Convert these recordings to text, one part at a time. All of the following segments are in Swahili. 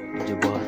DJ boy.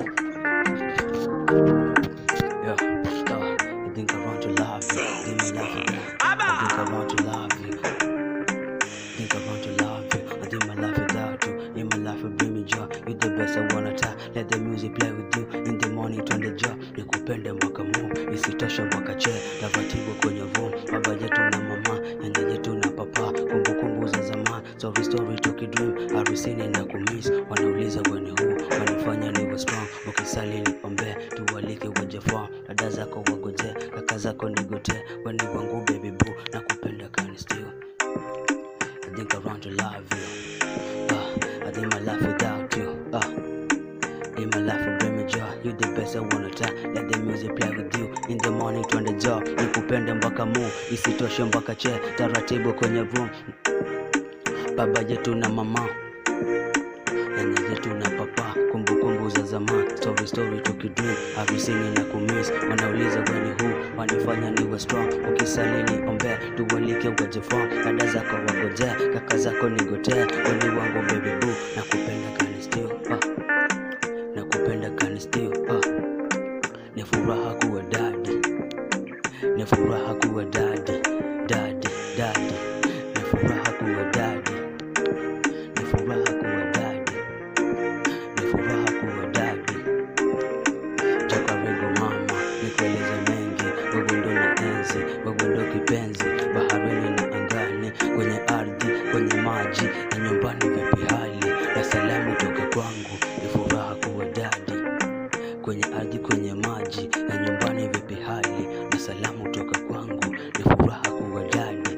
Yeah, I think I want to love you. Give me love you. I think I want to love you. Think I want to love you. I think my life without you. In my life will bring me joy. You the best I wanna try. Let the music play with you. In the morning turn the job. Nikupende mwaka mu. Isitoshe mwaka che. Taratibu kwenye room. Baba yetu na mama. Nyanya yetu na papa. Kumbukumbu za zamani. Story tukidream. Harusini na kumiss. Wanauliza when who. Wanifanya niwe strong. Ukisali nipombe. Tuwalike waje form. Dada zako wagoje. Kaka zako nigote. Weni wangu baby boo. Nakupenda kani still. I think I want to love you. I think my life without you. In my life will bring me joy. You the best I wanna try. Let the music play with you. In the morning turn the job. Nikupende mpaka mu. Isitoshe mpaka che. Taratibu kwenye room. Baba yetu na mama. Nyanya yetu na papa. Kumbukumbu za zamani. Story tukidream. Harusini na kumiss. Wanauliza when who. Wanifanya niwe strong. Ukisali niombe. Tuwalike waje form. Dada zako wagoje. Kaka zako nigote. Weni wangu baby boo. Nakupenda kani still. Nakupenda kani still. Ni furaha kuwa daddy. Ni furaha kuwa daddy. Daddy. Ni furaha kuwa daddy. Ni furaha kuwa daddy. Ni furaha kuwa daddy. Toka rego mama, nikueleze mengi. Wewe ndo na enzi, wewe ndo kipenzi. Baharini na angani, kwenye ardhi, kwenye maji, na nyumbani vipi hali. Na salamu toka kwangu, ni furaha kuwa daddy. Kwenye ardhi, kwenye maji, na nyumbani vipi hali. Na salamu toka kwangu, ni furaha kuwa daddy.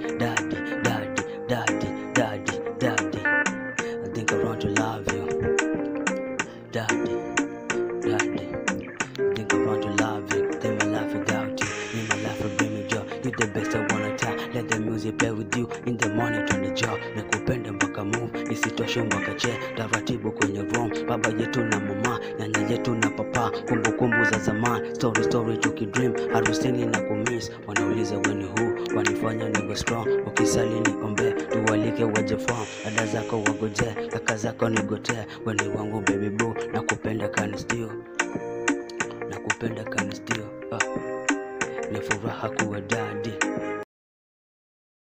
Daddy. I think I want to love you. Daddy. I think I want to love you. Think my life without you. In my life will bring me joy. You the best I wanna try. Let the music play with you. In the morning turn the job. Nikupende mpaka move. Isitoshe mpaka che. Taratibu kwenye room. Baba yetu na mama. Nyanya yetu na papa. Kumbukumbu za zamani. Story tukidream. Harusini na kumiss. Wanauliza when who. Wanifanya niwe strong. Ukisali niombe. Tuwalike waje form. Dada zako wagoje. Kaka zako nigote. Weni wangu baby boo. Nakupenda kani still. Nakupenda kani still. Ni furaha kuwa daddy.